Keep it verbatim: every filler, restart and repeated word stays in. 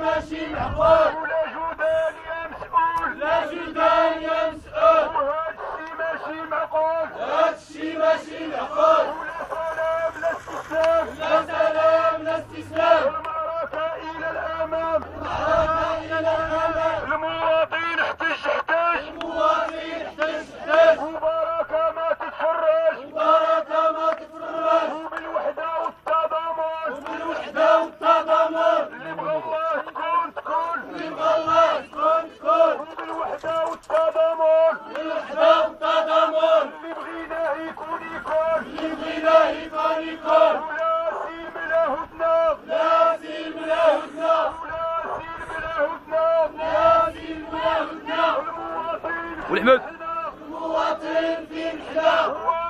ماشي معقول، ولا جدال يا مسؤول، لا جدال يا مسؤول، وهادشي ماشي معقول، هادشي ماشي معقول، ولا سلام لا استسلام، لا سلام لا استسلام، المعركة إلى الأمام، المعركة إلى الأمام، المواطن احتج احتج، المواطن احتج احتج، مباركة ما تتفرج، مباركة ما تفرج، وبالوحدة والتضامن، وبالوحدة والتضامن، اللي بغى الله تكون تكون، اللي بغى الله تكون تكون، وبالوحدة والتضامن، بالوحدة والتضامن، اللي بغيناه يكون يكون، اللي بغيناه يكون يكون، ولا سلم لا هدنة، لا سلم لا هدنة، ولا سلم لا هدنة، لا سلم لا هدنة، المواطن والحمد المواطن في محنة.